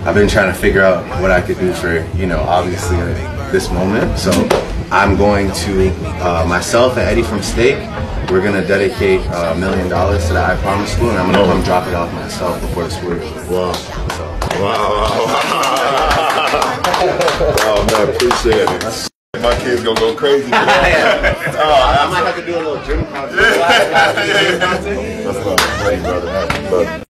I've been trying to figure out what I could do for, you know, obviously this moment. So I'm going to, myself and Eddie from Steak, we're going to dedicate $1 million to the I Promise School, and I'm going to come drop it off myself before the school. Wow. So. Wow. Oh, man, appreciate it. My kids gonna go crazy. I might have to do a little gym content. That's not great, brother.